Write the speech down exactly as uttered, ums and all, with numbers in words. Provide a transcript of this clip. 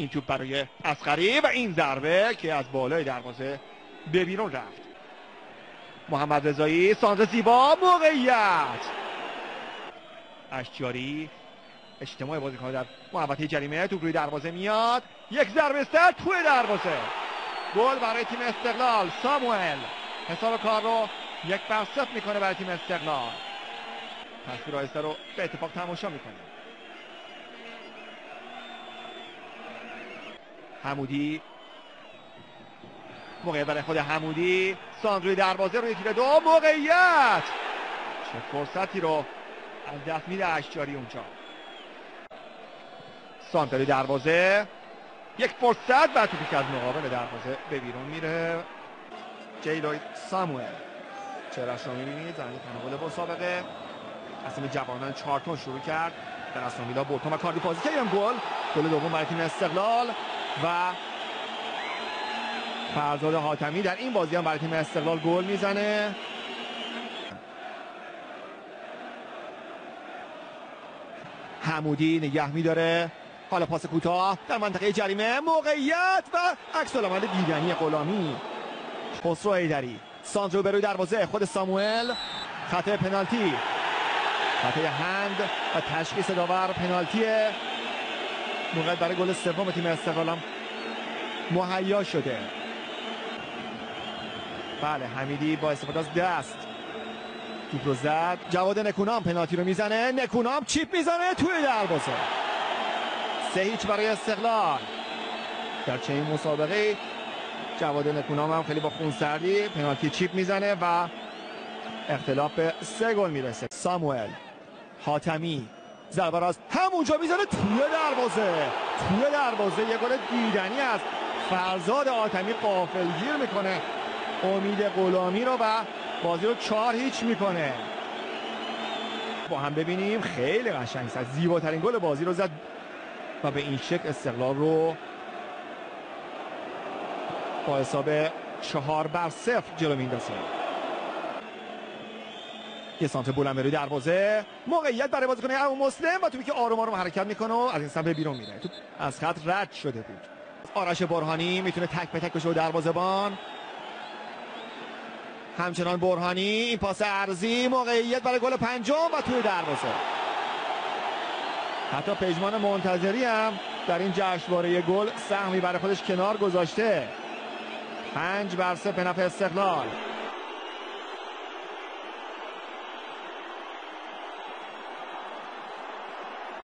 این توپ برای اصغری و این ضربه که از بالای دروازه به بیرون رفت. محمد رضایی، سانتر زیبا، موقعیت اشجاری، اجتماع بازیکنان در محوطه جریمه، توپ روی دروازه میاد، یک ضربه سر توی دروازه، گل برای تیم استقلال. ساموئل حساب کار رو یک بر صفر میکنه برای تیم استقلال. تصویر آهسته رو به اتفاق تماشا میکنیم. حمودی، موقعیت برای خود حمودی، ساندروی دروازه روی تیر دو، موقعیت، چه فرصتی رو از دست میده اشجاری اونجا. سانتری دروازه، یک فرصت و توپی که از مقابل دروازه به بیرون میره. جیلوید ساموئل چهره‌اش رو میبینید، زمین تناول مسابقه اصلا جوانان چارتون شروع کرد در استون ویلا، بورتون و کاردی پازی که هم گل گل دوم برای تیم استقلال و فرزاد حاتمی در این بازی هم برای تیم استقلال گل میزنه. حمودی نگه میداره، حالا پاس کوتاه در منطقه جریمه، موقعیت و عکس العمل دیدنی غلامی. خسرو حیدری، سانتر به روی دروازه، خود ساموئل، خطای پنالتی، خطای هند و تشخیص داور پنالتی. موقعیت برای گل سوم تیم استقلال هم مهیا شده. بله، حمیدی با استفاده از دست توپ رو زد. جواد نکونام پنالتی رو میزنه، نکونام چیپ میزنه توی دروازه. سه هیچ برای استقلال در چنین مسابقه. جواد نکونام هم خیلی با خونسردی پنالتی چیپ میزنه و اختلاف به سه گل میرسه. ساموئل، حاتمی، ضربه راست همونجا میزنه توی دروازه، توی دروازه. یه گل دیدنی از فرزاد حاتمی، غافلگیر میکنه امید غلامی رو و بازی رو چهار هیچ میکنه. با هم ببینیم، خیلی قشنگ زد، زیباترین گل بازی رو زد و به این شکل استقلال رو با حساب چهار بر صفر جلو میندازه. یه سانتر بلند روی دروازه، موقعیت برای بازیکن ابو مسلم و توپی که آروم آروم حرکت میکنه و از این سمت بیرون میره. توپ از خط رد شده بود. آرش برهانی میتونه تک به تک بشه و دروازه‌بان. همچنان برهانی، این پاس عرضی، موقعیت برای گل پنجم و توی دروازه. حتی پژمان منتظری هم در این جشنواره گل سهمی برای خودش کنار گذاشته. پنج بر صفر به نفع استقلال.